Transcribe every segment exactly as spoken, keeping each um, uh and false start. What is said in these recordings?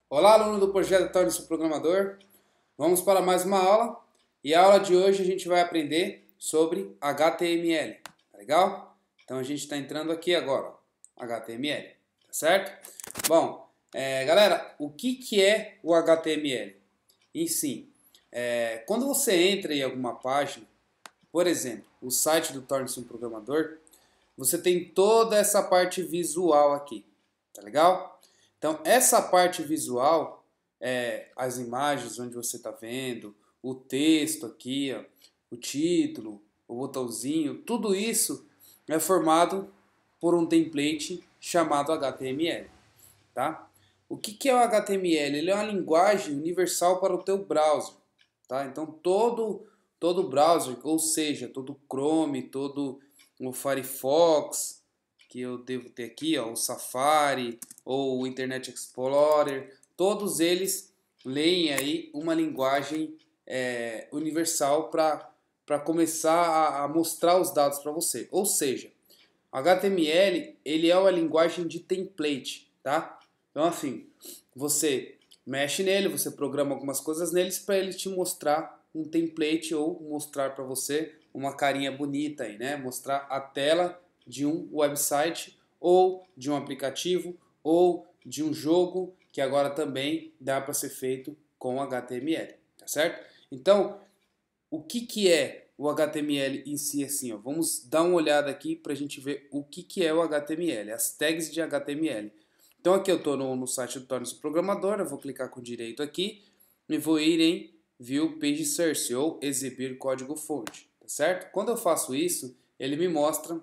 Olá, aluno do projeto Torne-se Programador. Vamos para mais uma aula. E a aula de hoje a gente vai aprender sobre H T M L. Tá legal? Então a gente está entrando aqui agora, ó, H T M L. Tá certo? Bom, é, galera, o que, que é o H T M L? Em si, é, quando você entra em alguma página, por exemplo, o site do Torne-se Programador, você tem toda essa parte visual aqui. Tá legal? Então, essa parte visual, é, as imagens onde você está vendo, o texto aqui, ó, o título, o botãozinho, tudo isso é formado por um template chamado H T M L. Tá? O que, que é o H T M L? Ele é uma linguagem universal para o teu browser. Tá? Então, todo, todo browser, ou seja, todo Chrome, todo o Firefox, que eu devo ter aqui, ó, o Safari ou o Internet Explorer, todos eles leem aí uma linguagem é, universal para para começar a, a mostrar os dados para você. Ou seja, H T M L ele é uma linguagem de template, tá? Então assim, você mexe nele, você programa algumas coisas neles para ele te mostrar um template ou mostrar para você uma carinha bonita aí, né? Mostrar a tela de um website ou de um aplicativo ou de um jogo que agora também dá para ser feito com H T M L, tá certo? Então, o que, que é o H T M L em si assim, ó? Vamos dar uma olhada aqui para a gente ver o que, que é o H T M L, as tags de H T M L. Então aqui eu estou no, no site do Torne-se Programador, eu vou clicar com direito aqui e vou ir em View Page Source ou exibir código-fonte, tá certo? Quando eu faço isso, ele me mostra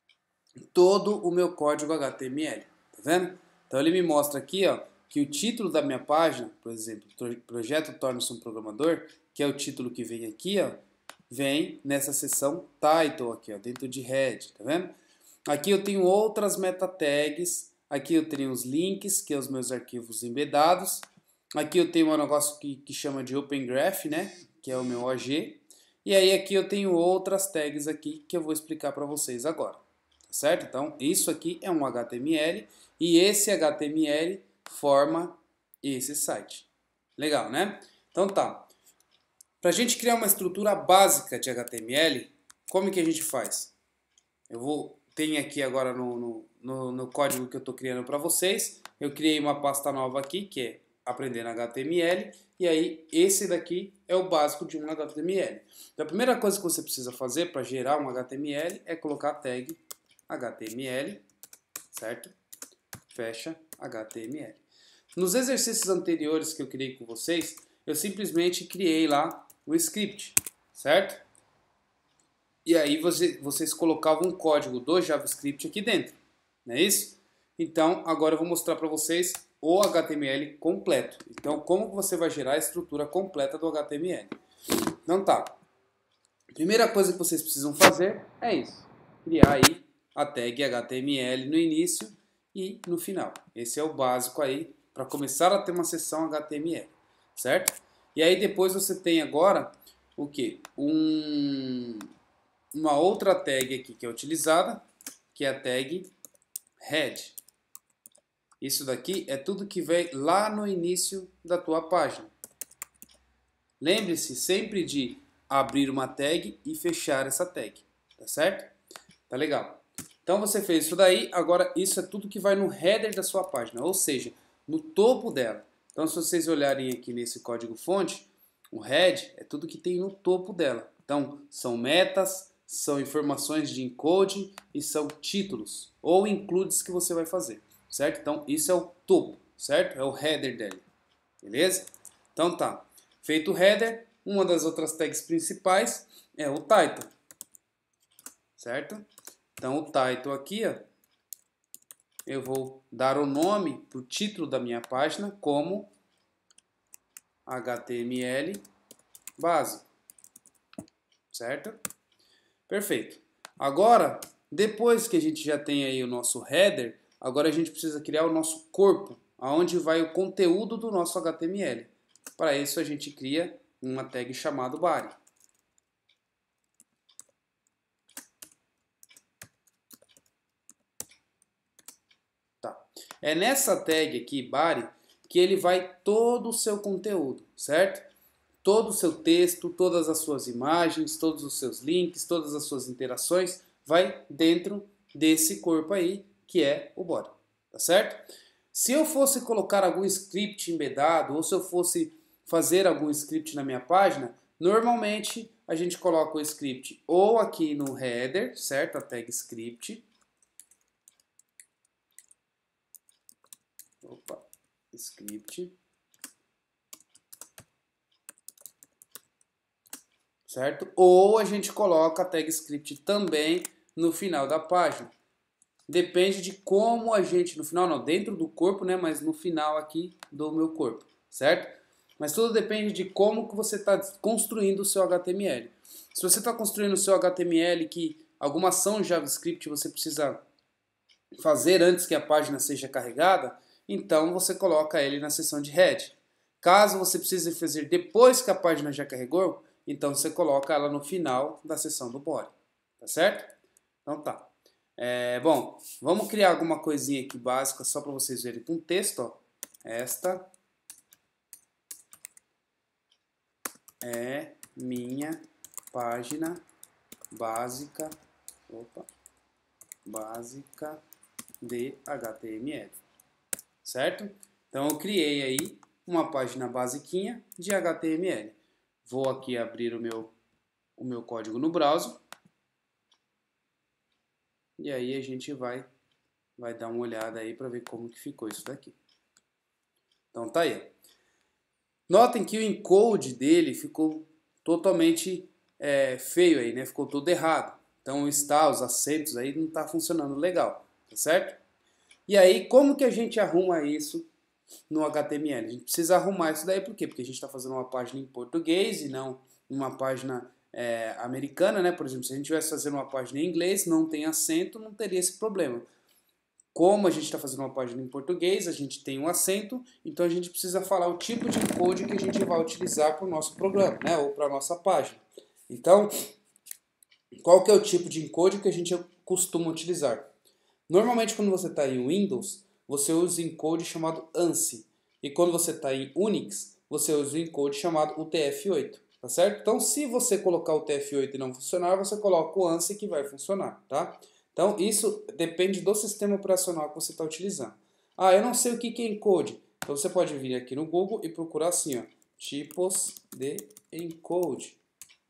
todo o meu código H T M L, tá vendo? Então ele me mostra aqui, ó, que o título da minha página, por exemplo, Projeto Torne-se um Programador, que é o título que vem aqui, ó, vem nessa seção Title aqui, ó, dentro de Head, tá vendo? Aqui eu tenho outras meta tags, aqui eu tenho os links, que são os meus arquivos embedados, aqui eu tenho um negócio que, que chama de Open Graph, né, que é o meu O G, e aí aqui eu tenho outras tags aqui que eu vou explicar para vocês agora, tá certo? Então isso aqui é um H T M L e esse H T M L forma esse site. Legal, né? Então tá. Para a gente criar uma estrutura básica de H T M L, como que a gente faz? Eu vou tem aqui agora no, no, no, no código que eu estou criando para vocês, eu criei uma pasta nova aqui, que é aprendendo H T M L, e aí esse daqui é o básico de um H T M L. Então a primeira coisa que você precisa fazer para gerar um H T M L é colocar a tag H T M L, certo? Fecha H T M L. Nos exercícios anteriores que eu criei com vocês, eu simplesmente criei lá o script, certo? E aí você, vocês colocavam um código do JavaScript aqui dentro, não é isso? Então, agora eu vou mostrar para vocês o H T M L completo. Então, como você vai gerar a estrutura completa do H T M L. Então tá. Primeira coisa que vocês precisam fazer é isso. Criar aí a tag H T M L no início e no final. Esse é o básico aí para começar a ter uma seção H T M L, certo? E aí depois você tem agora o que? Um, uma outra tag aqui que é utilizada, que é a tag head. Isso daqui é tudo que vem lá no início da tua página. Lembre-se sempre de abrir uma tag e fechar essa tag, tá certo? Tá legal. Então você fez isso daí, agora isso é tudo que vai no header da sua página, ou seja, no topo dela. Então se vocês olharem aqui nesse código fonte, o head é tudo que tem no topo dela. Então são metas, são informações de encoding e são títulos ou includes que você vai fazer, certo? Então isso é o topo, certo? É o header dele, beleza? Então tá. Feito o header, uma das outras tags principais é o title, certo? Então o title aqui, ó, eu vou dar o nome para o título da minha página como H T M L básico, certo? Perfeito. Agora, depois que a gente já tem aí o nosso header, agora a gente precisa criar o nosso corpo, aonde vai o conteúdo do nosso H T M L. Para isso a gente cria uma tag chamada body. Tá. É nessa tag aqui, body, que ele vai todo o seu conteúdo, certo? Todo o seu texto, todas as suas imagens, todos os seus links, todas as suas interações, vai dentro desse corpo aí, que é o body, tá certo? Se eu fosse colocar algum script embedado, ou se eu fosse fazer algum script na minha página, normalmente a gente coloca o script ou aqui no header, certo? A tag script. Opa, script. Certo? Ou a gente coloca a tag script também no final da página. Depende de como a gente, no final não, dentro do corpo, né, mas no final aqui do meu corpo, certo? Mas tudo depende de como que você está construindo o seu H T M L. Se você está construindo o seu H T M L que alguma ação JavaScript você precisa fazer antes que a página seja carregada, então você coloca ele na seção de head. Caso você precise fazer depois que a página já carregou, então você coloca ela no final da seção do body, tá certo? Então tá. É, bom, vamos criar alguma coisinha aqui básica só para vocês verem com texto. Ó. Esta é minha página básica, opa, básica de H T M L, certo? Então eu criei aí uma página basiquinha de H T M L. Vou aqui abrir o meu, o meu código no browser. E aí a gente vai, vai dar uma olhada aí para ver como que ficou isso daqui. Então tá aí. Notem que o encode dele ficou totalmente é, feio aí, né? Ficou todo errado. Então está, os acentos aí não está funcionando legal, tá certo? E aí como que a gente arruma isso no H T M L? A gente precisa arrumar isso daí por quê? Porque a gente está fazendo uma página em português e não uma página é, americana, né? Por exemplo, se a gente estivesse fazendo uma página em inglês, não tem acento, não teria esse problema. Como a gente está fazendo uma página em português, a gente tem um acento, então a gente precisa falar o tipo de encode que a gente vai utilizar para o nosso programa, né? Ou para a nossa página. Então, qual que é o tipo de encode que a gente costuma utilizar? Normalmente, quando você está em Windows, você usa o encode chamado ANSI. E quando você está em Unix, você usa o encode chamado U T F oito. Tá certo? Então, se você colocar o U T F oito e não funcionar, você coloca o ANSI que vai funcionar, tá? Então, isso depende do sistema operacional que você está utilizando. Ah, eu não sei o que é encode. Então, você pode vir aqui no Google e procurar assim, ó, tipos de encode.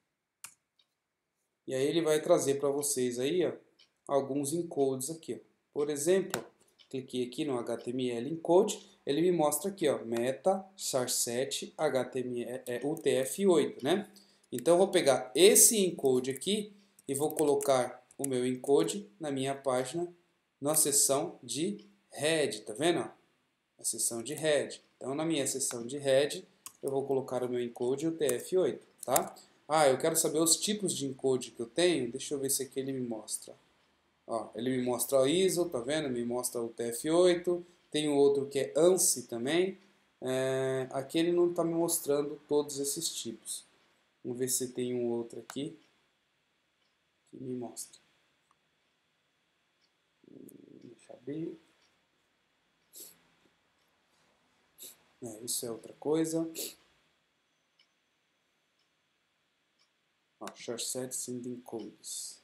E aí ele vai trazer para vocês aí, ó, alguns encodes aqui, ó. Por exemplo, cliquei aqui no H T M L encode, ele me mostra aqui, ó, meta char sete H T M L é, U T F oito, né? Então eu vou pegar esse encode aqui e vou colocar o meu encode na minha página na seção de head, tá vendo? A seção de head. Então na minha seção de head eu vou colocar o meu encode U T F oito, tá? Ah, eu quero saber os tipos de encode que eu tenho. Deixa eu ver se aqui ele me mostra. Ó, ele me mostra o I S O, tá vendo? Me mostra o U T F oito. Tem outro que é ANSI também. É, aqui ele não está me mostrando todos esses tipos. Vamos ver se tem um outro aqui que me mostra. Deixa eu abrir. É, isso é outra coisa. Ó, char sete sending codes.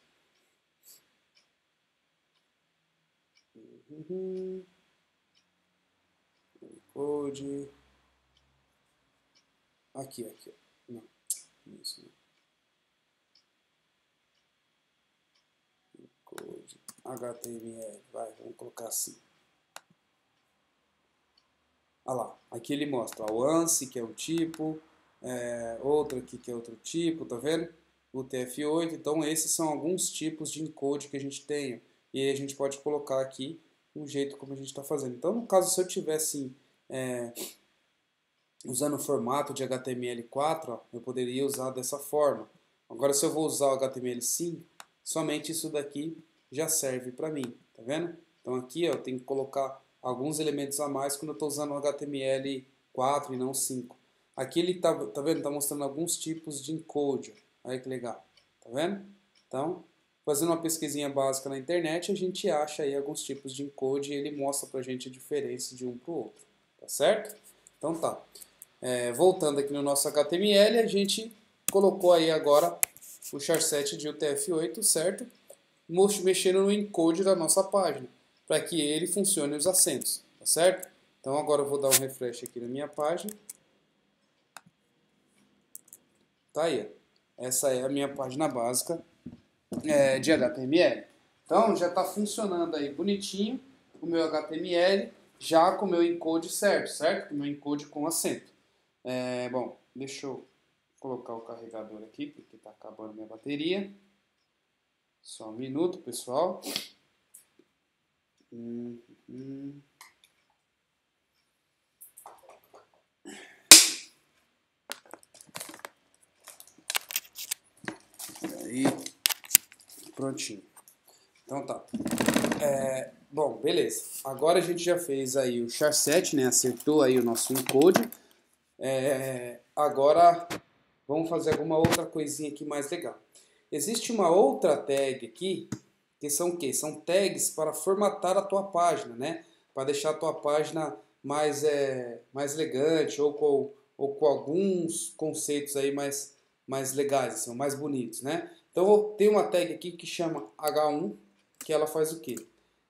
Uhum. Code. Aqui, aqui. Não, isso não. Code. H T M L. Vai, vamos colocar assim. Olha lá, aqui ele mostra o ANSI, que é um tipo, é, outro aqui que é outro tipo, tá vendo? O U T F oito, então esses são alguns tipos de encode que a gente tem. E aí a gente pode colocar aqui um jeito como a gente está fazendo. Então, no caso, se eu tivesse é, usando o formato de H T M L quatro, ó, eu poderia usar dessa forma. Agora, se eu vou usar o H T M L cinco, somente isso daqui já serve para mim, tá vendo? Então aqui ó, eu tenho que colocar alguns elementos a mais quando eu estou usando o H T M L quatro e não cinco. Aqui ele tá, tá vendo? Tá mostrando alguns tipos de encode. Olha que legal, tá vendo? Então, fazendo uma pesquisinha básica na internet, a gente acha aí alguns tipos de encode e ele mostra pra gente a diferença de um pro outro, tá certo? Então tá. É, voltando aqui no nosso H T M L, a gente colocou aí agora o charset de U T F oito, certo? Mexendo no encode da nossa página, para que ele funcione os acentos, tá certo? Então agora eu vou dar um refresh aqui na minha página. Tá aí, ó. Essa é a minha página básica é, de H T M L. Então já está funcionando aí bonitinho o meu H T M L, já com o meu encode certo, certo? Com o meu encode com acento. É, bom, deixa eu colocar o carregador aqui, porque está acabando minha bateria. Só um minuto, pessoal. Hum, hum. Aí, prontinho. Então tá. É, bom, beleza. Agora a gente já fez aí o charset, né? Acertou aí o nosso encode. É, agora vamos fazer alguma outra coisinha aqui mais legal. Existe uma outra tag aqui, que são o quê? São tags para formatar a tua página, né? Para deixar a tua página mais, é, mais elegante ou com, ou com alguns conceitos aí mais, mais legais, assim, mais bonitos, né? Então tem uma tag aqui que chama H um, que ela faz o quê?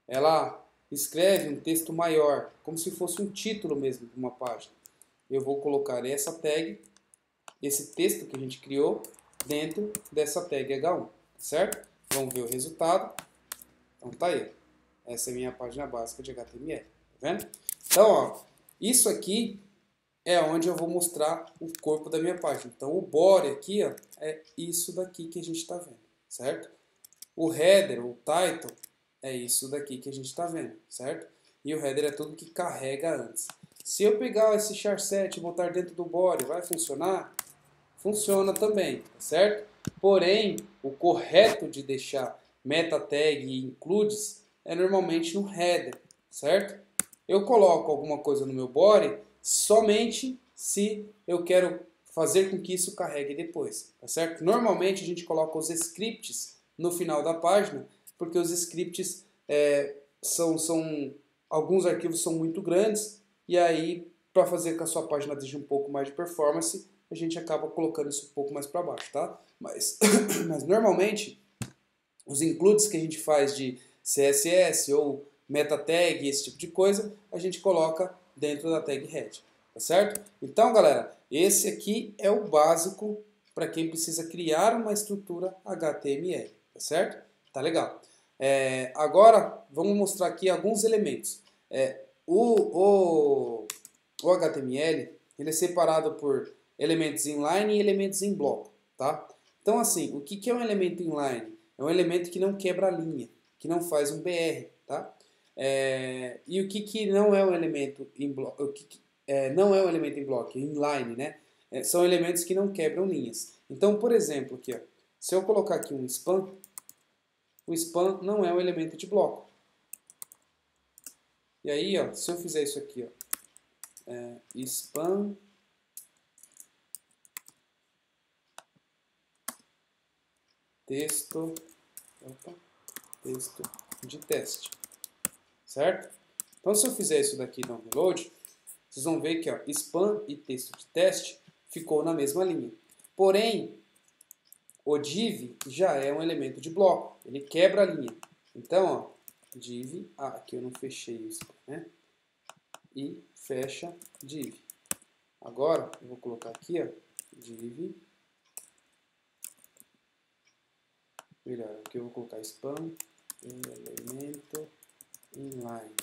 Ela escreve um texto maior, como se fosse um título mesmo de uma página. Eu vou colocar essa tag, esse texto que a gente criou, dentro dessa tag H um, certo? Vamos ver o resultado. Então tá aí. Essa é a minha página básica de H T M L, tá vendo? Então, ó, isso aqui é onde eu vou mostrar o corpo da minha página. Então o body aqui, ó, é isso daqui que a gente está vendo, certo? O header, o title, é isso daqui que a gente está vendo, certo? E o header é tudo que carrega antes. Se eu pegar esse charset e botar dentro do body, vai funcionar? Funciona também, certo? Porém, o correto de deixar meta tag e includes é normalmente no header, certo? Eu coloco alguma coisa no meu body somente se eu quero fazer com que isso carregue depois, tá certo? Normalmente a gente coloca os scripts no final da página, porque os scripts é, são, são alguns arquivos são muito grandes e aí para fazer com que a sua página tenha um pouco mais de performance, a gente acaba colocando isso um pouco mais para baixo, tá? Mas, mas normalmente os includes que a gente faz de C S S ou meta tag, esse tipo de coisa, a gente coloca dentro da tag head, tá certo? Então, galera, esse aqui é o básico para quem precisa criar uma estrutura H T M L, tá certo? Tá legal. É, agora, vamos mostrar aqui alguns elementos. É, o, o, o H T M L ele é separado por elementos inline e elementos em bloco, tá? Então, assim, o que, que é um elemento inline? É um elemento que não quebra a linha, que não faz um B R, tá? É, e o que, que não é um elemento em bloco? O que, que é, não é um elemento em bloco, inline, né? É, são elementos que não quebram linhas. Então, por exemplo, aqui, ó, se eu colocar aqui um span, o span não é um elemento de bloco. E aí, ó, se eu fizer isso aqui, ó, é, span texto, opa, texto de teste, certo? Então, se eu fizer isso daqui no download, vocês vão ver que ó, span e texto de teste ficou na mesma linha. Porém, o div já é um elemento de bloco, ele quebra a linha. Então, ó, div, ah, aqui eu não fechei isso, né? E fecha div. Agora, eu vou colocar aqui, ó, div. Melhor, aqui eu vou colocar span, elemento, inline.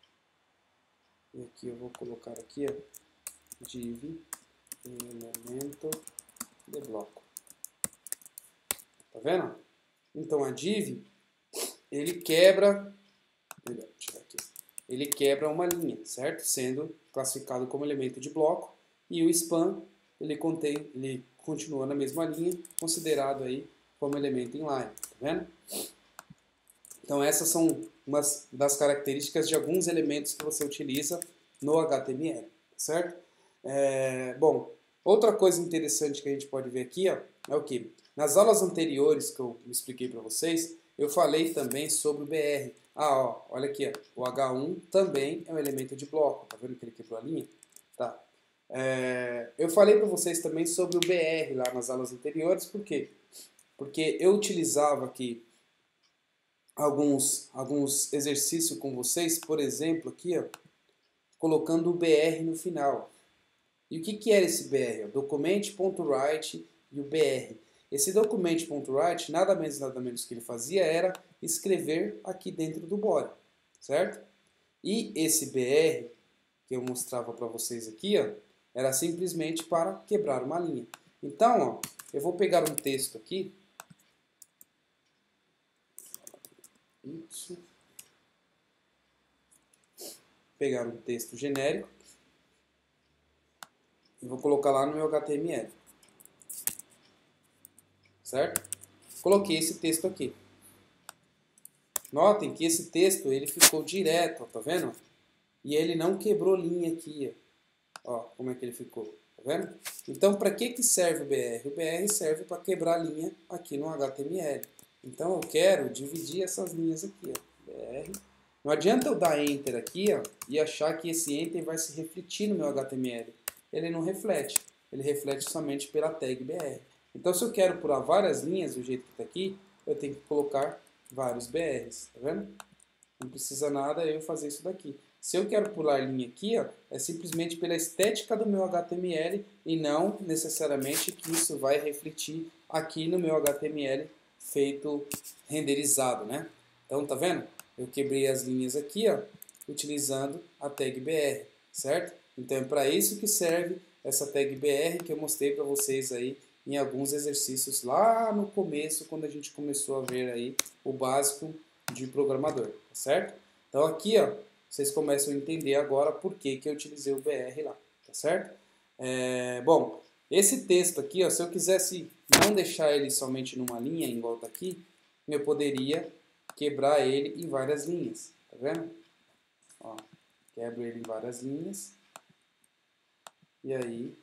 E aqui eu vou colocar aqui, ó, div, elemento de bloco. Tá vendo? Então a div, ele quebra, melhor, tirar aqui. Ele quebra uma linha, certo? Sendo classificado como elemento de bloco. E o span, ele contém, ele continua na mesma linha, considerado aí como elemento inline, tá vendo? Então essas são umas das características de alguns elementos que você utiliza no H T M L, certo? É, bom, outra coisa interessante que a gente pode ver aqui, ó, é o que? Nas aulas anteriores que eu expliquei para vocês, eu falei também sobre o B R. Ah, ó, olha aqui, ó, o H um também é um elemento de bloco, tá vendo que ele quebrou a linha? Tá. É, eu falei para vocês também sobre o B R lá nas aulas anteriores, por quê? Porque eu utilizava aqui alguns, alguns exercícios com vocês, por exemplo, aqui, ó, colocando o B R no final. E o que, que era esse B R? Document.write e o B R. Esse document.write, nada menos nada menos que ele fazia era escrever aqui dentro do body, certo? E esse B R, que eu mostrava para vocês aqui, ó, era simplesmente para quebrar uma linha. Então, ó, eu vou pegar um texto aqui. Isso. Pegar um texto genérico e vou colocar lá no meu H T M L. Certo? Coloquei esse texto aqui. Notem que esse texto ele ficou direto, ó, tá vendo? E ele não quebrou linha aqui, ó. Ó, como é que ele ficou, tá vendo? Então, para que que serve o B R? O B R serve para quebrar linha aqui no H T M L. Então, eu quero dividir essas linhas aqui, ó. B R. Não adianta eu dar Enter aqui, ó, e achar que esse Enter vai se refletir no meu H T M L. Ele não reflete. Ele reflete somente pela tag B R. Então, se eu quero pular várias linhas do jeito que está aqui, eu tenho que colocar vários B Rs, tá vendo? Não precisa nada eu fazer isso daqui. Se eu quero pular linha aqui, ó, é simplesmente pela estética do meu H T M L e não necessariamente que isso vai refletir aqui no meu H T M L feito renderizado, né? Então, tá vendo? Eu quebrei as linhas aqui, ó, utilizando a tag B R, certo? Então, é para isso que serve essa tag B R que eu mostrei para vocês aí em alguns exercícios lá no começo, quando a gente começou a ver aí o básico de programador, tá certo? Então aqui, ó, vocês começam a entender agora por que que eu utilizei o B R lá, tá certo? É, bom, esse texto aqui, ó, se eu quisesse não deixar ele somente numa linha, igual tá aqui, eu poderia quebrar ele em várias linhas, tá vendo? Ó, quebro ele em várias linhas e aí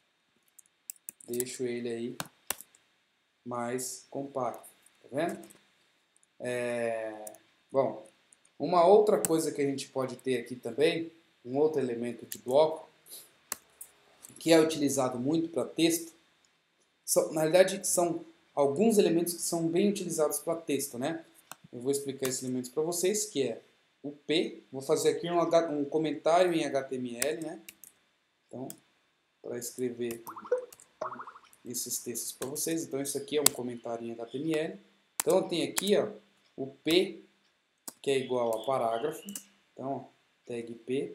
deixo ele aí mais compacto, tá vendo? É, bom, uma outra coisa que a gente pode ter aqui também, um outro elemento de bloco, que é utilizado muito para texto, são, na realidade são alguns elementos que são bem utilizados para texto, né? Eu vou explicar esses elementos para vocês, que é o P, vou fazer aqui um, um comentário em H T M L, né? Então, para escrever esses textos para vocês. Então, isso aqui é um comentário em H T M L. Então, eu tenho aqui, ó, o P, que é igual a parágrafo. Então, ó, tag P,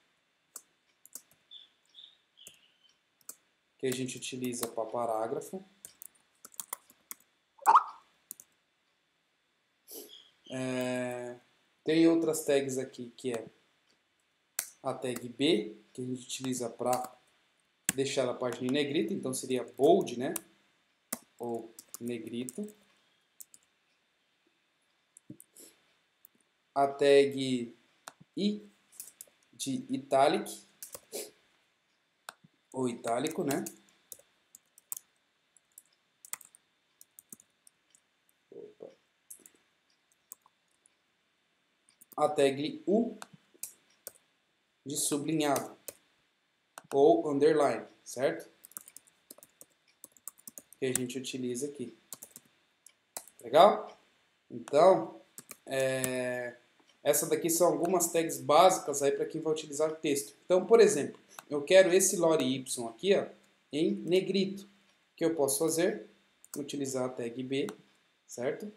que a gente utiliza para parágrafo. É, tem outras tags aqui, que é a tag B, que a gente utiliza para deixar a página em negrito. Então, seria bold, né? Ou negrito. A tag I de italic, ou itálico, né? Opa. A tag U de sublinhado, ou underline, certo? Que a gente utiliza aqui. Legal? Então, é... essa daqui são algumas tags básicas aí para quem vai utilizar texto. Então, por exemplo, eu quero esse lore y aqui, ó, em negrito. O que eu posso fazer? Utilizar a tag B, certo?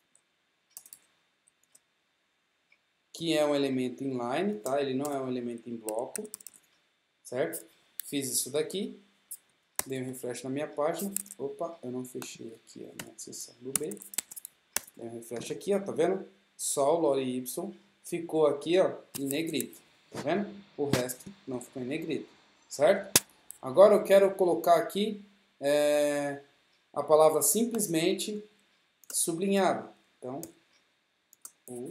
Que é um elemento inline, tá? Ele não é um elemento em bloco, certo? Fiz isso daqui, dei um refresh na minha página. Opa, eu não fechei aqui a minha seção do B. Dei um refresh aqui, ó, tá vendo? Só o lore y ficou aqui, ó, em negrito, tá vendo? O resto não ficou em negrito, certo? Agora eu quero colocar aqui é, a palavra simplesmente sublinhado. Então, o,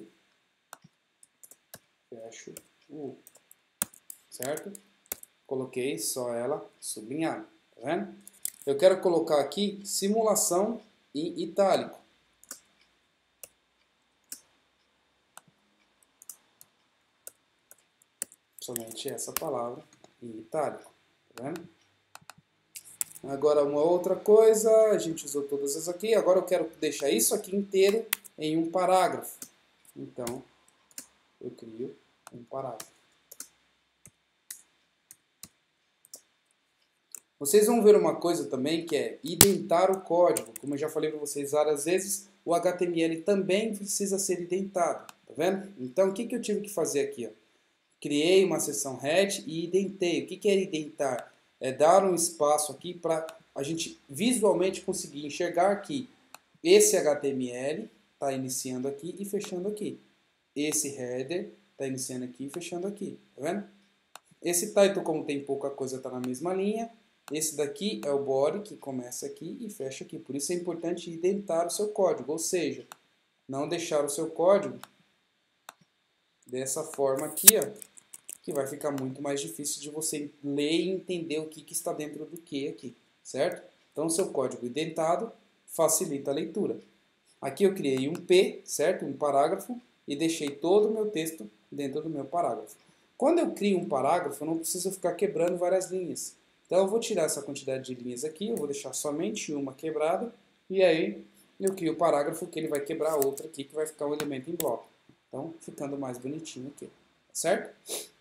fecho o, certo? Coloquei só ela sublinhada, tá vendo? Eu quero colocar aqui simulação em itálico. Somente essa palavra em itálico, tá tá vendo? Agora uma outra coisa, a gente usou todas essas aqui, agora eu quero deixar isso aqui inteiro em um parágrafo. Então, eu crio um parágrafo. Vocês vão ver uma coisa também que é identar o código. Como eu já falei para vocês várias vezes, o H T M L também precisa ser identado, tá vendo? Então, o que, que eu tive que fazer aqui? Ó? Criei uma seção head e identei. O que, que é identar? É dar um espaço aqui para a gente visualmente conseguir enxergar que esse H T M L está iniciando aqui e fechando aqui. Esse header está iniciando aqui e fechando aqui, tá vendo? Esse title, como tem pouca coisa, está na mesma linha. Esse daqui é o body, que começa aqui e fecha aqui. Por isso é importante identar o seu código, ou seja, não deixar o seu código dessa forma aqui, ó, que vai ficar muito mais difícil de você ler e entender o que, que está dentro do que aqui, certo? Então, o seu código identado facilita a leitura. Aqui eu criei um P, certo? Um parágrafo, e deixei todo o meu texto dentro do meu parágrafo. Quando eu crio um parágrafo, eu não preciso ficar quebrando várias linhas. Então eu vou tirar essa quantidade de linhas aqui, eu vou deixar somente uma quebrada, e aí eu crio o parágrafo que ele vai quebrar outra aqui, que vai ficar um elemento em bloco. Então, ficando mais bonitinho aqui, certo?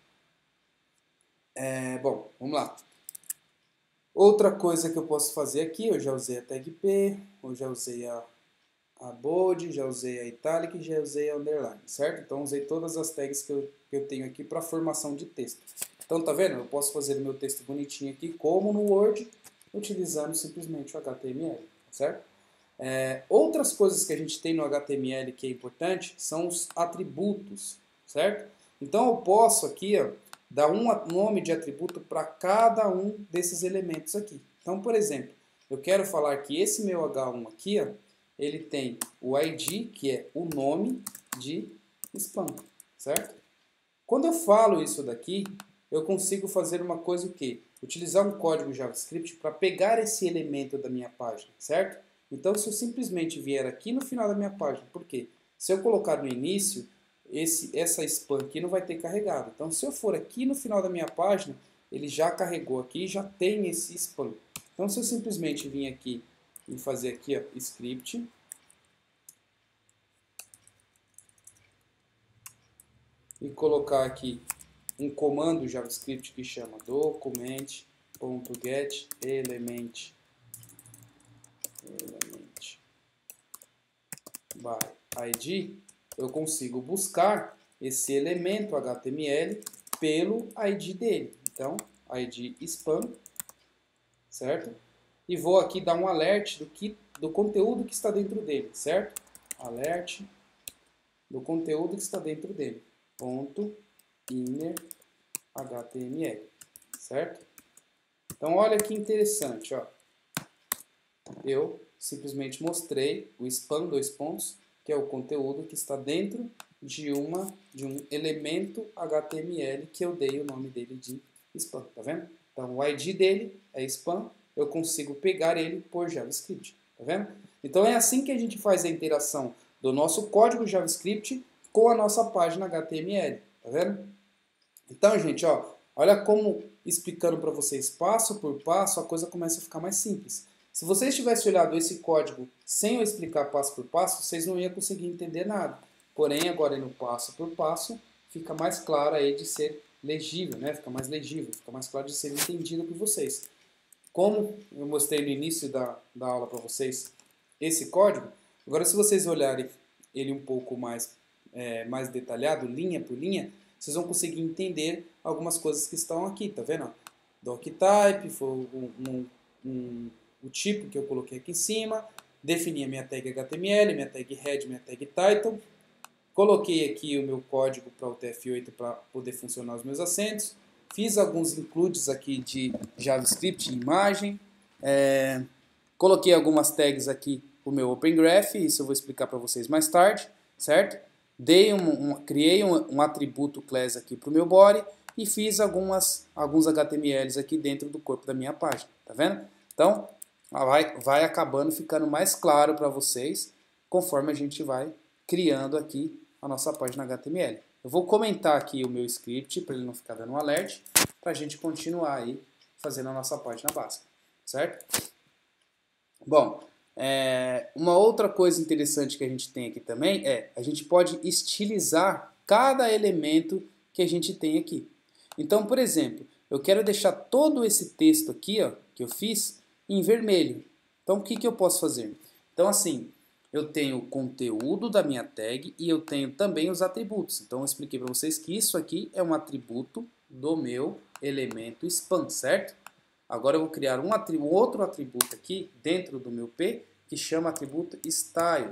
É, bom, vamos lá. Outra coisa que eu posso fazer aqui, eu já usei a tag P, eu já usei a, a bold, já usei a italic, já usei a underline, certo? Então usei todas as tags que eu, que eu tenho aqui para formação de texto. Então, tá vendo? Eu posso fazer o meu texto bonitinho aqui, como no Word, utilizando simplesmente o H T M L, certo? É, outras coisas que a gente tem no H T M L que é importante são os atributos, certo? Então, eu posso aqui, ó, dar um nome de atributo para cada um desses elementos aqui. Então, por exemplo, eu quero falar que esse meu H um aqui, ó, ele tem o I D, que é o nome de spam, certo? Quando eu falo isso daqui, eu consigo fazer uma coisa o quê? Utilizar um código JavaScript para pegar esse elemento da minha página, certo? Então, se eu simplesmente vier aqui no final da minha página, por quê? Se eu colocar no início, esse, essa spam aqui não vai ter carregado. Então, se eu for aqui no final da minha página, ele já carregou aqui e já tem esse spam. Então, se eu simplesmente vir aqui e fazer aqui, ó, script, e colocar aqui um comando JavaScript que chama document.get element element by I D, eu consigo buscar esse elemento H T M L pelo I D dele. Então, I D spam, certo? E vou aqui dar um alert do, que, do conteúdo que está dentro dele, certo? Alert do conteúdo que está dentro dele. Ponto inner H T M L, certo? Então, olha que interessante, ó. Eu simplesmente mostrei o spam, dois pontos, que é o conteúdo que está dentro de, uma, de um elemento H T M L que eu dei o nome dele de spam, tá vendo? Então, o I D dele é spam, eu consigo pegar ele por JavaScript, tá vendo? Então, é assim que a gente faz a interação do nosso código JavaScript com a nossa página H T M L, tá vendo? Então, gente, ó, olha como, explicando para vocês passo por passo, a coisa começa a ficar mais simples. Se vocês tivessem olhado esse código sem eu explicar passo por passo, vocês não iam conseguir entender nada. Porém, agora no passo por passo, fica mais claro aí de ser legível, né? Fica mais legível, fica mais claro de ser entendido por vocês. Como eu mostrei no início da, da aula para vocês esse código, agora se vocês olharem ele um pouco mais, é, mais detalhado, linha por linha, vocês vão conseguir entender algumas coisas que estão aqui, tá vendo? Doctype, foi um, um, um, o tipo que eu coloquei aqui em cima, defini a minha tag H T M L, minha tag head, minha tag title, coloquei aqui o meu código para o T F oito para poder funcionar os meus acentos, fiz alguns includes aqui de JavaScript, imagem, é, coloquei algumas tags aqui para o meu Open Graph, isso eu vou explicar para vocês mais tarde, certo? Dei um, um, criei um, um atributo class aqui para o meu body e fiz algumas, alguns H T M Ls aqui dentro do corpo da minha página, tá vendo? Então, vai, vai acabando ficando mais claro para vocês conforme a gente vai criando aqui a nossa página H T M L. Eu vou comentar aqui o meu script para ele não ficar dando um alert, para a gente continuar aí fazendo a nossa página básica, certo? Bom, é, uma outra coisa interessante que a gente tem aqui também é, a gente pode estilizar cada elemento que a gente tem aqui. Então, por exemplo, eu quero deixar todo esse texto aqui, ó, que eu fiz, em vermelho. Então, o que, que eu posso fazer? Então, assim, eu tenho o conteúdo da minha tag e eu tenho também os atributos. Então, eu expliquei para vocês que isso aqui é um atributo do meu elemento span, certo? Agora eu vou criar um atributo, outro atributo aqui dentro do meu P que chama atributo style.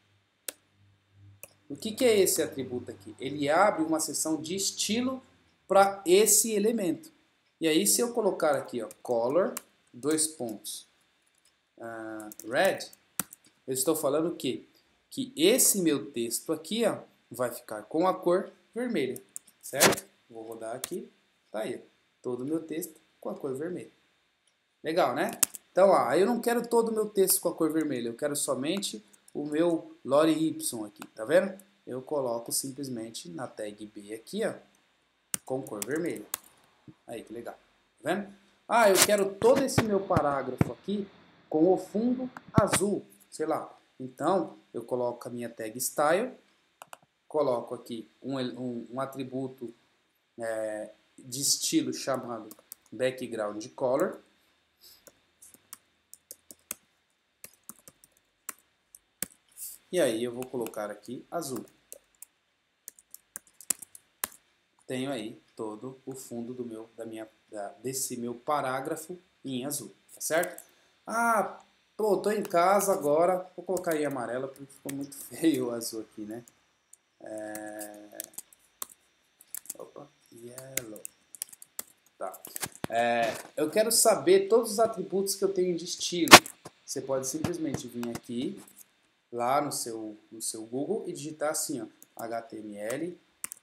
O que, que é esse atributo aqui? Ele abre uma seção de estilo para esse elemento. E aí se eu colocar aqui, ó, color, dois pontos, uh, red, eu estou falando que, que esse meu texto aqui, ó, vai ficar com a cor vermelha, certo? Vou rodar aqui, tá aí, ó, todo o meu texto com a cor vermelha. Legal, né? Então, ó, eu não quero todo o meu texto com a cor vermelha, eu quero somente o meu lore Y aqui, tá vendo? Eu coloco simplesmente na tag B aqui, ó, com cor vermelha. Aí, que legal. Tá vendo? Ah, eu quero todo esse meu parágrafo aqui com o fundo azul, sei lá. Então, eu coloco a minha tag style, coloco aqui um, um, um atributo é, de estilo chamado background color. E aí eu vou colocar aqui azul. Tenho aí todo o fundo do meu, da minha, da, desse meu parágrafo em azul, tá certo? Ah, pô, tô em casa agora, vou colocar em amarelo porque ficou muito feio o azul aqui, né? É... Opa, yellow. Tá. É, eu quero saber todos os atributos que eu tenho de estilo. Você pode simplesmente vir aqui, lá no seu, no seu Google e digitar assim, ó, H T M L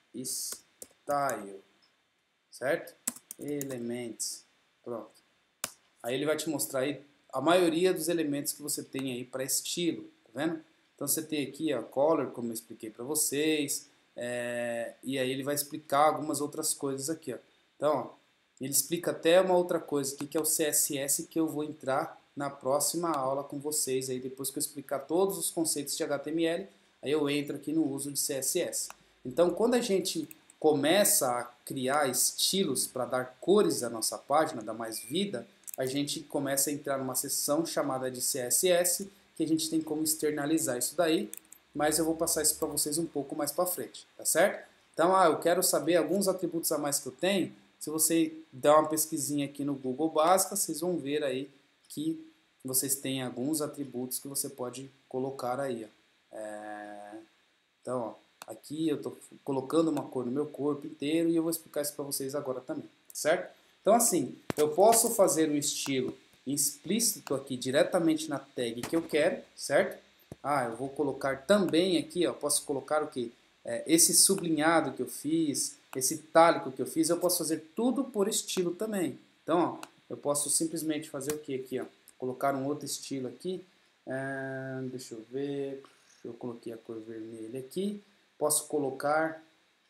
style, certo? Elements, pronto. Aí ele vai te mostrar aí a maioria dos elementos que você tem aí para estilo, tá vendo? Então você tem aqui a color, como eu expliquei para vocês, é, e aí ele vai explicar algumas outras coisas aqui, ó. Então, ó, ele explica até uma outra coisa aqui que é o C S S, que eu vou entrar na próxima aula com vocês aí, depois que eu explicar todos os conceitos de H T M L, aí eu entro aqui no uso de C S S. Então, quando a gente começa a criar estilos para dar cores à nossa página, dar mais vida, a gente começa a entrar numa seção chamada de C S S, que a gente tem como externalizar isso daí, mas eu vou passar isso para vocês um pouco mais para frente, tá certo? Então, ah, eu quero saber alguns atributos a mais que eu tenho. Se você der uma pesquisinha aqui no Google Básica, vocês vão ver aí que vocês têm alguns atributos que você pode colocar aí. Ó. É... Então, ó, aqui eu estou colocando uma cor no meu corpo inteiro e eu vou explicar isso para vocês agora também, certo? Então, assim, eu posso fazer um estilo explícito aqui diretamente na tag que eu quero, certo? Ah, eu vou colocar também aqui, ó, posso colocar o que? É, esse sublinhado que eu fiz, esse itálico que eu fiz, eu posso fazer tudo por estilo também. Então, ó, eu posso simplesmente fazer o que aqui, ó? Colocar um outro estilo aqui. É, deixa eu ver. Eu coloquei a cor vermelha aqui. Posso colocar.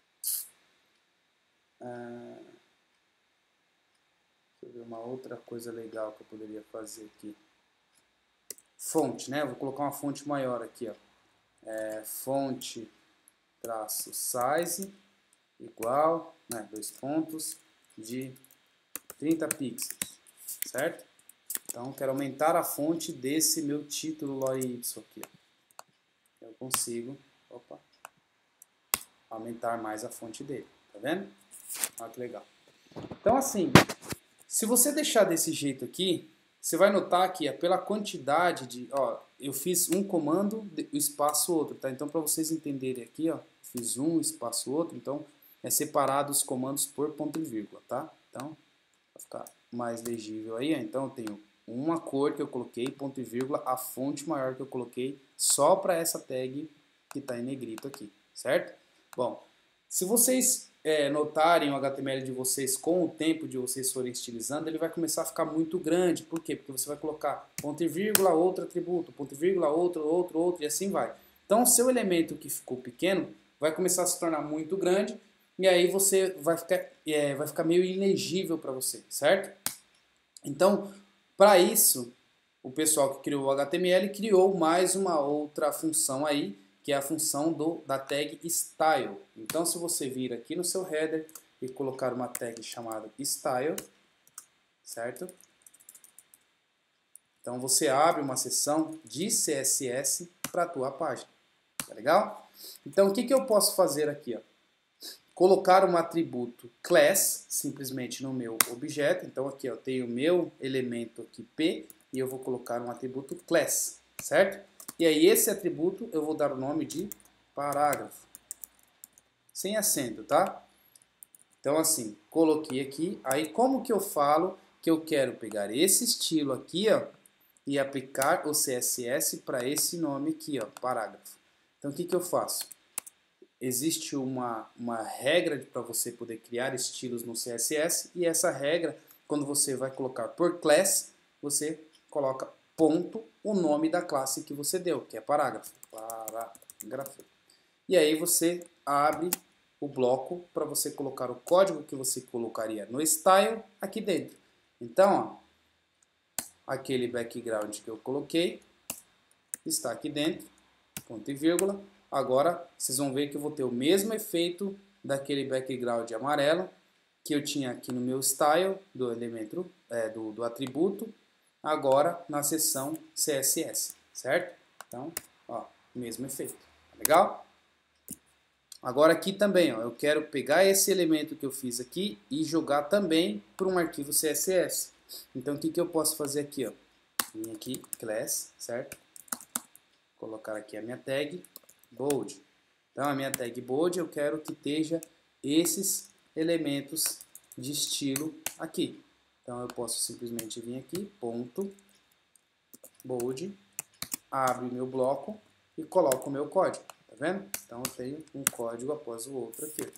É, deixa eu ver uma outra coisa legal que eu poderia fazer aqui. Fonte, né? Eu vou colocar uma fonte maior aqui, ó. É, fonte traço size igual, né, dois pontos de trinta pixels, certo? Então, quero aumentar a fonte desse meu título lore Y aqui, ó. Eu consigo, opa, aumentar mais a fonte dele, tá vendo? Olha que legal. Então, assim, se você deixar desse jeito aqui, você vai notar que é pela quantidade de, ó, eu fiz um comando, o espaço outro, tá? Então, para vocês entenderem aqui, ó, fiz um, espaço outro, então é separado os comandos por ponto e vírgula, tá? Então, vai ficar mais legível aí, ó. Então eu tenho uma cor que eu coloquei, ponto e vírgula, a fonte maior que eu coloquei só para essa tag que está em negrito aqui, certo? Bom, se vocês é, notarem o H T M L de vocês com o tempo de vocês forem estilizando, ele vai começar a ficar muito grande. Por quê? Porque você vai colocar ponto e vírgula, outro atributo, ponto e vírgula, outro, outro, outro, e assim vai. Então o seu elemento que ficou pequeno vai começar a se tornar muito grande, e aí você vai ficar, é, vai ficar meio ilegível para você, certo? Então, para isso, o pessoal que criou o H T M L criou mais uma outra função aí, que é a função do, da tag style. Então, se você vir aqui no seu header e colocar uma tag chamada style, certo? Então, você abre uma seção de C S S para a tua página. Tá legal? Então, o que, que eu posso fazer aqui? Ó? Colocar um atributo class, simplesmente no meu objeto. Então, aqui eu tenho o meu elemento aqui P, e eu vou colocar um atributo class, certo? E aí, esse atributo eu vou dar o nome de parágrafo. Sem acento, tá? Então, assim, coloquei aqui. Aí, como que eu falo que eu quero pegar esse estilo aqui, ó, e aplicar o C S S para esse nome aqui, ó, parágrafo. Então, o que, que eu faço? Existe uma, uma regra para você poder criar estilos no C S S, e essa regra, quando você vai colocar por class, você coloca ponto o nome da classe que você deu, que é parágrafo. Parágrafo. E aí você abre o bloco para você colocar o código que você colocaria no style aqui dentro. Então, ó, aquele background que eu coloquei está aqui dentro, ponto e vírgula. Agora, vocês vão ver que eu vou ter o mesmo efeito daquele background amarelo que eu tinha aqui no meu style, do elemento, é, do, do atributo, agora na seção C S S, certo? Então, ó, mesmo efeito. Legal? Agora aqui também, ó, eu quero pegar esse elemento que eu fiz aqui e jogar também para um arquivo C S S. Então, o que, que eu posso fazer aqui? Ó? Vim aqui, class, certo? Colocar aqui a minha tag bold. Então, a minha tag bold eu quero que esteja esses elementos de estilo aqui. Então, eu posso simplesmente vir aqui, ponto, bold, abre meu bloco e coloco o meu código. Tá vendo? Então, eu tenho um código após o outro aqui,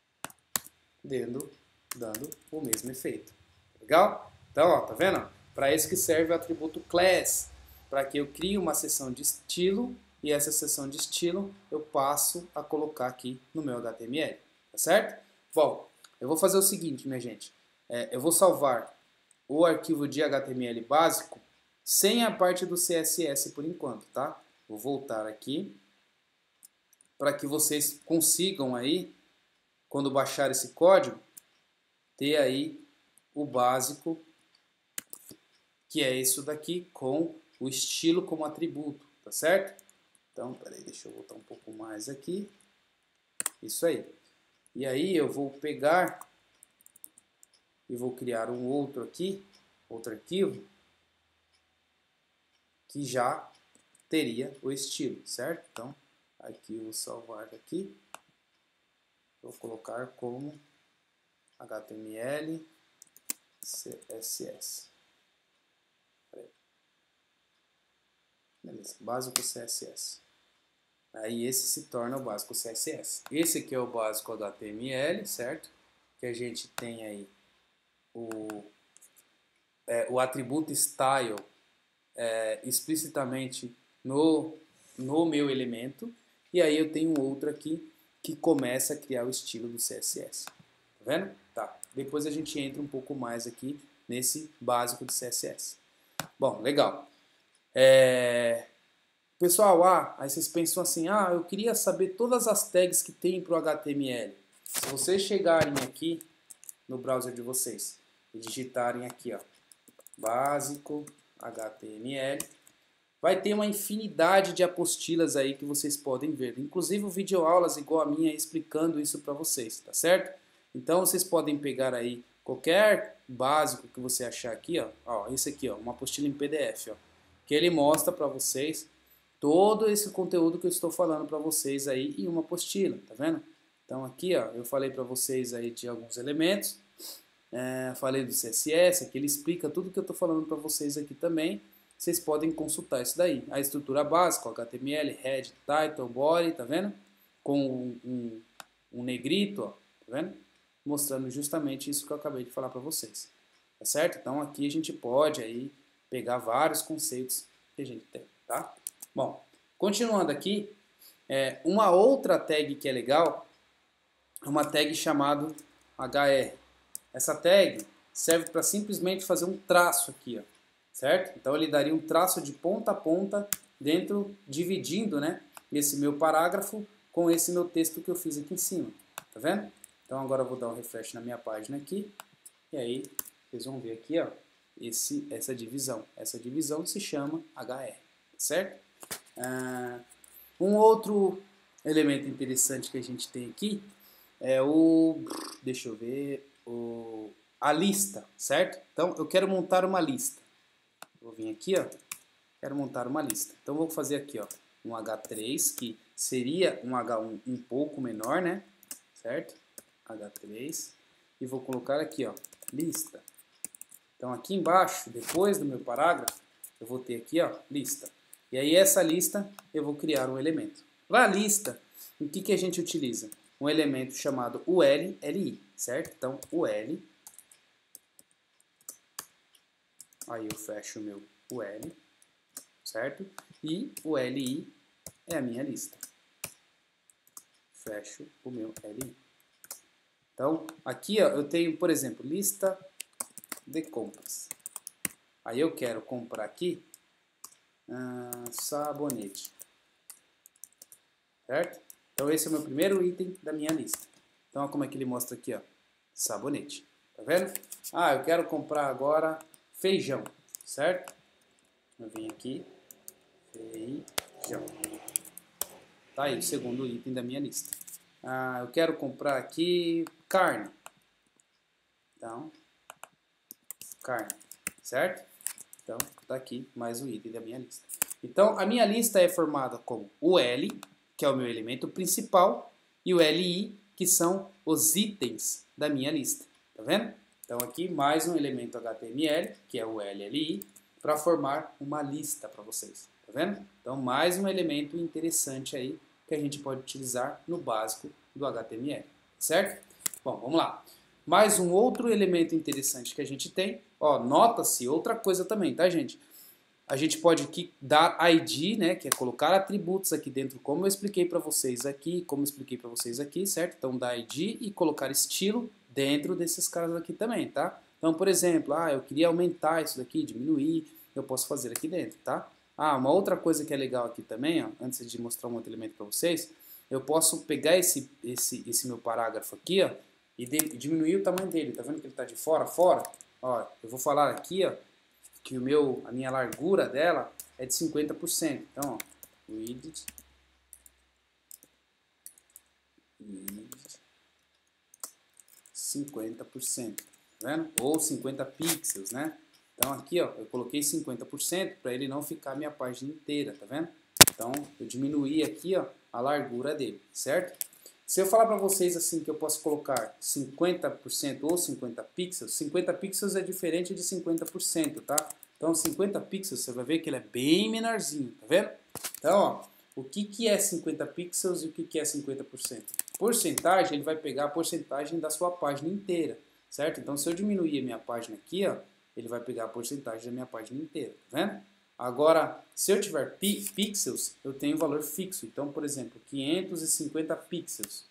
dando, dando o mesmo efeito. Legal? Então, ó, tá vendo? Para isso que serve o atributo class, para que eu crie uma seção de estilo, e essa seção de estilo eu passo a colocar aqui no meu H T M L, tá certo? Bom, eu vou fazer o seguinte, minha gente, é, eu vou salvar o arquivo de H T M L básico sem a parte do C S S por enquanto, tá? Vou voltar aqui para que vocês consigam aí, quando baixar esse código, ter aí o básico, que é isso daqui, com o estilo como atributo, tá certo? Então, peraí, deixa eu voltar um pouco mais aqui. Isso aí. E aí eu vou pegar e vou criar um outro aqui, outro arquivo, que já teria o estilo, certo? Então, aqui eu vou salvar aqui. Vou colocar como H T M L C S S. Beleza, básico C S S. Aí esse se torna o básico C S S. Esse aqui é o básico H T M L, certo? Que a gente tem aí o, é, o atributo style é, explicitamente no, no meu elemento. E aí eu tenho outro aqui que começa a criar o estilo do C S S. Tá vendo? Tá. Depois a gente entra um pouco mais aqui nesse básico de C S S. Bom, legal. É... Pessoal, ah, aí vocês pensam assim, ah, eu queria saber todas as tags que tem para o H T M L. Se vocês chegarem aqui no browser de vocês e digitarem aqui, ó, básico H T M L, vai ter uma infinidade de apostilas aí que vocês podem ver. Inclusive videoaulas igual a minha explicando isso para vocês, tá certo? Então vocês podem pegar aí qualquer básico que você achar aqui, ó, ó esse aqui, ó, uma apostila em P D F, ó, que ele mostra para vocês todo esse conteúdo que eu estou falando para vocês aí em uma apostila, tá vendo? Então aqui, ó, eu falei para vocês aí de alguns elementos, é, falei do C S S, aqui ele explica tudo que eu estou falando para vocês aqui também. Vocês podem consultar isso daí. A estrutura básica, H T M L, head, title, body, tá vendo? Com um, um, um negrito, ó, tá vendo? Mostrando justamente isso que eu acabei de falar para vocês, tá certo? Então aqui a gente pode aí pegar vários conceitos que a gente tem, tá? Bom, continuando aqui, é, uma outra tag que é legal é uma tag chamada H R. Essa tag serve para simplesmente fazer um traço aqui, ó, certo? Então ele daria um traço de ponta a ponta dentro, dividindo, né, esse meu parágrafo com esse meu texto que eu fiz aqui em cima, tá vendo? Então agora eu vou dar um refresh na minha página aqui, e aí vocês vão ver aqui, ó, esse, essa divisão. Essa divisão se chama H R, certo? Ah, um outro elemento interessante que a gente tem aqui é o, deixa eu ver, o, a lista, certo? Então eu quero montar uma lista. Vou vir aqui, ó, quero montar uma lista. Então vou fazer aqui, ó, um H três, que seria um H um um pouco menor, né? Certo? H três. E vou colocar aqui, ó, lista. Então aqui embaixo, depois do meu parágrafo, eu vou ter aqui, ó, lista. E aí essa lista eu vou criar um elemento. Para a lista, o que, que a gente utiliza? Um elemento chamado U L L I, certo? Então U L, aí eu fecho o meu U L, certo? E o L I é a minha lista. Fecho o meu L I. Então aqui, ó, eu tenho, por exemplo, lista de compras. Aí eu quero comprar aqui ah, sabonete, certo? Então esse é o meu primeiro item da minha lista. Então olha como é que ele mostra aqui, ó, sabonete, tá vendo? Ah, eu quero comprar agora feijão, certo? Eu vim aqui, feijão. Tá aí o segundo item da minha lista. Ah, eu quero comprar aqui carne. Então carne, certo? Então, tá aqui mais um item da minha lista. Então, a minha lista é formada como o L, que é o meu elemento principal, e o L I, que são os itens da minha lista. Tá vendo? Então, aqui mais um elemento H T M L, que é o L L I, para formar uma lista para vocês. Tá vendo? Então, mais um elemento interessante aí que a gente pode utilizar no básico do H T M L. Certo? Bom, vamos lá. Mais um outro elemento interessante que a gente tem, ó, nota-se outra coisa também, tá, gente? A gente pode aqui dar I D, né, que é colocar atributos aqui dentro, como eu expliquei para vocês aqui, como eu expliquei para vocês aqui, certo? Então, dar I D e colocar estilo dentro desses caras aqui também, tá? Então, por exemplo, ah, eu queria aumentar isso daqui, diminuir, eu posso fazer aqui dentro, tá? Ah, uma outra coisa que é legal aqui também, ó, antes de mostrar um outro elemento para vocês, eu posso pegar esse, esse, esse meu parágrafo aqui, ó, e diminuir o tamanho dele, tá vendo que ele está de fora a fora? Ó, eu vou falar aqui, ó, que o meu, a minha largura dela é de cinquenta por cento. Então, ó, width, width cinquenta por cento, tá vendo? Ou cinquenta pixels, né? Então aqui, ó, eu coloquei cinquenta por cento para ele não ficar a minha página inteira, tá vendo? Então, eu diminuí aqui, ó, a largura dele, certo? Se eu falar para vocês assim que eu posso colocar cinquenta por cento ou cinquenta pixels, cinquenta pixels é diferente de cinquenta por cento, tá? Então cinquenta pixels você vai ver que ele é bem menorzinho, tá vendo? Então, ó, o que, que é cinquenta pixels e o que, que é cinquenta por cento? Porcentagem, ele vai pegar a porcentagem da sua página inteira, certo? Então se eu diminuir a minha página aqui, ó, ele vai pegar a porcentagem da minha página inteira, tá vendo? Agora, se eu tiver pi pixels, eu tenho valor fixo. Então, por exemplo, quinhentos e cinquenta pixels.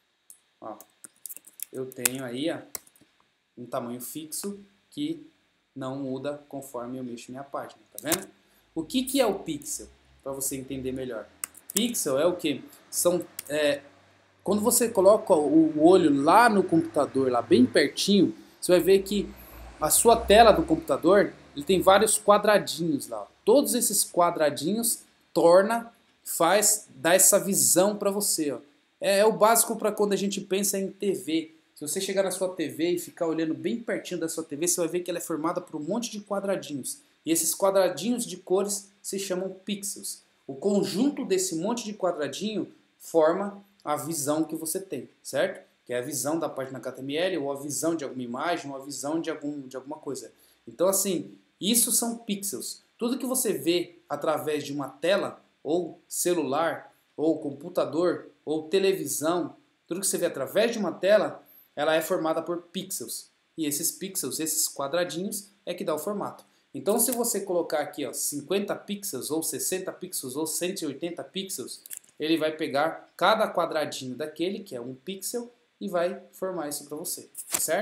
Ó, eu tenho aí ó, um tamanho fixo que não muda conforme eu mexo minha página, tá vendo? O que, que é o pixel? Para você entender melhor. Pixel é o que? São, é, quando você coloca o olho lá no computador, lá bem pertinho, você vai ver que a sua tela do computador, ele tem vários quadradinhos lá. Todos esses quadradinhos torna, faz, dá essa visão para você. Ó. É, é o básico para quando a gente pensa em T V. Se você chegar na sua T V e ficar olhando bem pertinho da sua T V, você vai ver que ela é formada por um monte de quadradinhos. E esses quadradinhos de cores se chamam pixels. O conjunto desse monte de quadradinho forma a visão que você tem, certo? Que é a visão da página H T M L, ou a visão de alguma imagem, ou a visão de, algum, de alguma coisa. Então, assim, isso são pixels. Tudo que você vê através de uma tela, ou celular, ou computador, ou televisão, tudo que você vê através de uma tela, ela é formada por pixels. E esses pixels, esses quadradinhos, é que dá o formato. Então, se você colocar aqui ó, cinquenta pixels, ou sessenta pixels, ou cento e oitenta pixels, ele vai pegar cada quadradinho daquele, que é um pixel, e vai formar isso para você, certo?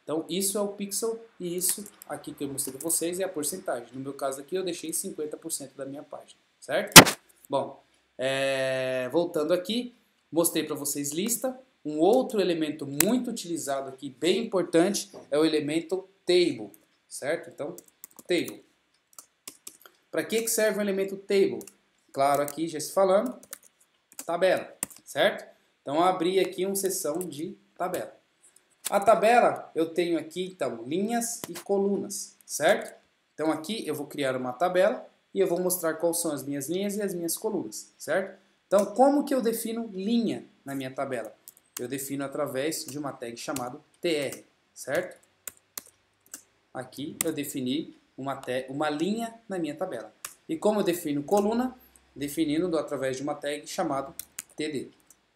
Então isso é o pixel e isso aqui que eu mostrei para vocês é a porcentagem. No meu caso aqui eu deixei cinquenta por cento da minha página, certo? Bom, é... voltando aqui, mostrei para vocês lista. Um outro elemento muito utilizado aqui, bem importante, é o elemento table, certo? Então, table. Para que que serve o elemento table? Claro, aqui já se falando, tabela, certo? Então, eu abri aqui uma seção de tabela. A tabela, eu tenho aqui, então, linhas e colunas, certo? Então, aqui eu vou criar uma tabela e eu vou mostrar quais são as minhas linhas e as minhas colunas, certo? Então, como que eu defino linha na minha tabela? Eu defino através de uma tag chamada T R, certo? Aqui eu defini uma, tag, uma linha na minha tabela. E como eu defino coluna? Definindo através de uma tag chamada T D.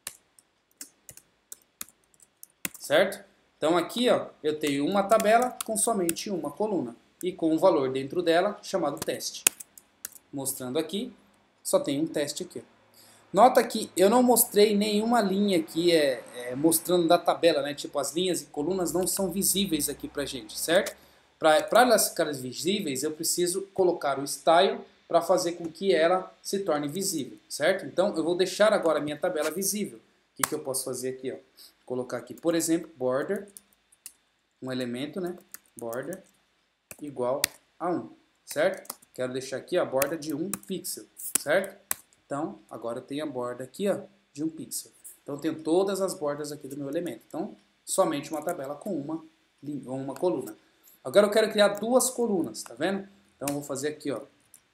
Certo? Então aqui ó, eu tenho uma tabela com somente uma coluna e com um valor dentro dela chamado teste. Mostrando aqui, só tem um teste aqui. Nota que eu não mostrei nenhuma linha aqui é, é, mostrando da tabela, né? Tipo, as linhas e colunas não são visíveis aqui pra gente, certo? Para elas ficarem visíveis, eu preciso colocar o style para fazer com que ela se torne visível, certo? Então, eu vou deixar agora a minha tabela visível. O que, que eu posso fazer aqui, ó? Colocar aqui, por exemplo, border, um elemento, né? Border igual a um, certo? Quero deixar aqui a borda de um pixel, certo? Então, agora eu tenho a borda aqui, ó, de um pixel. Então, eu tenho todas as bordas aqui do meu elemento. Então, somente uma tabela com uma, uma coluna. Agora eu quero criar duas colunas, tá vendo? Então, eu vou fazer aqui, ó,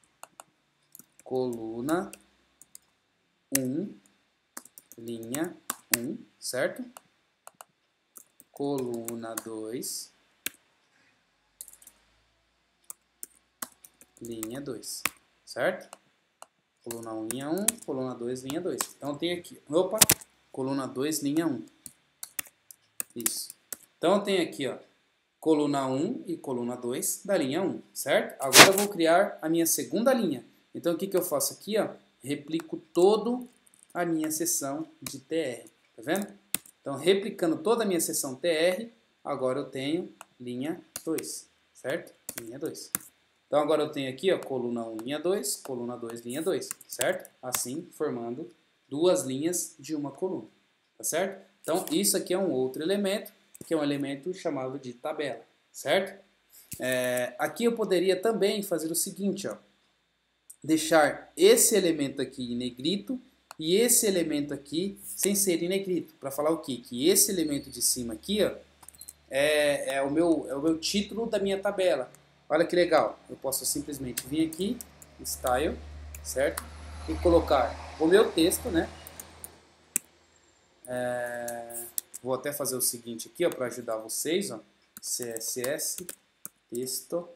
coluna um, linha um, certo? Coluna dois, linha dois, certo? Coluna um, linha um, coluna dois, linha dois. Então, eu tenho aqui, opa, coluna dois, linha um. Isso. Então, eu tenho aqui, ó, coluna um e coluna dois da linha um, certo? Agora eu vou criar a minha segunda linha. Então, o que, que eu faço aqui, ó? Replico toda a minha seção de T R, tá vendo? Então, replicando toda a minha seção T R, agora eu tenho linha dois, certo? Linha dois. Então, agora eu tenho aqui, ó, coluna um, linha dois, coluna dois, linha dois, certo? Assim, formando duas linhas de uma coluna, tá certo? Então, isso aqui é um outro elemento, que é um elemento chamado de tabela, certo? É, aqui eu poderia também fazer o seguinte, ó, deixar esse elemento aqui em negrito e esse elemento aqui sem ser em negrito, para falar o quê? Que esse elemento de cima aqui, ó, é, é, o meu, é o meu título da minha tabela. Olha que legal, eu posso simplesmente vir aqui, style, certo? E colocar o meu texto, né? É, vou até fazer o seguinte aqui, ó, para ajudar vocês, ó, C S S, texto,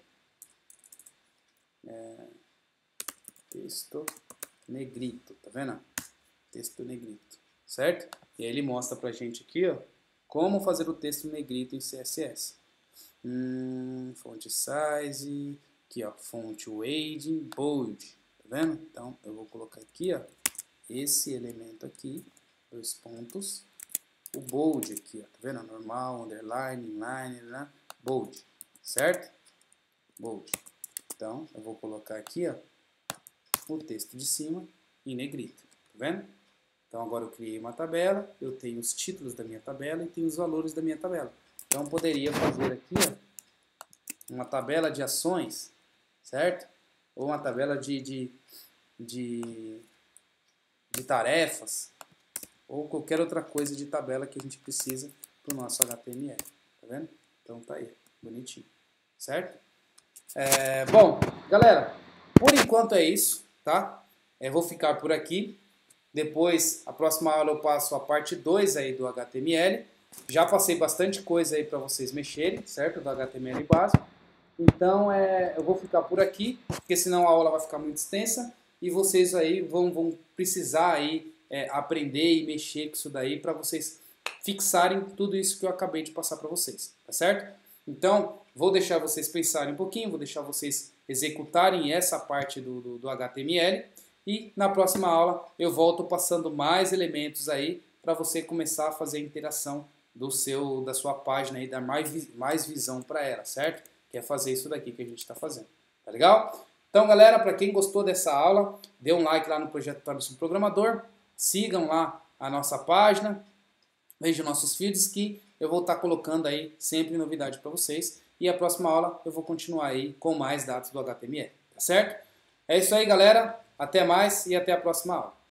é, texto negrito, tá vendo? Texto negrito, certo? E aí ele mostra pra gente aqui, ó, como fazer o texto negrito em C S S. Hum, font size, aqui ó, font weighting, bold, tá vendo? Então eu vou colocar aqui, ó, esse elemento aqui, dois pontos, o bold aqui, ó, tá vendo? Normal, underline, inline, né? Bold, certo? Bold. Então eu vou colocar aqui, ó, o texto de cima em negrito, tá vendo? Então agora eu criei uma tabela, eu tenho os títulos da minha tabela e tenho os valores da minha tabela. Então eu poderia fazer aqui, ó, uma tabela de ações, certo? Ou uma tabela de, de, de, de tarefas, ou qualquer outra coisa de tabela que a gente precisa para o nosso H T M L, tá vendo? Então tá aí, bonitinho, certo? É, bom, galera, por enquanto é isso, tá? Eu vou ficar por aqui. Depois, a próxima aula eu passo a parte dois aí do H T M L. Já passei bastante coisa aí para vocês mexerem, certo? Do H T M L básico. Então, é, eu vou ficar por aqui, porque senão a aula vai ficar muito extensa e vocês aí vão, vão precisar aí, é, aprender e mexer com isso daí para vocês fixarem tudo isso que eu acabei de passar para vocês, tá certo? Então, vou deixar vocês pensarem um pouquinho, vou deixar vocês executarem essa parte do, do, do H T M L e na próxima aula eu volto passando mais elementos aí para você começar a fazer a interação do seu, da sua página e dar mais, mais visão para ela, certo? Que é fazer isso daqui que a gente está fazendo, tá legal? Então, galera, para quem gostou dessa aula, dê um like lá no Projeto Torne-se um Programador, sigam lá a nossa página, vejam nossos feeds que eu vou estar colocando aí sempre novidade para vocês. E a próxima aula eu vou continuar aí com mais dados do H T M L, tá certo? É isso aí, galera. Até mais e até a próxima aula.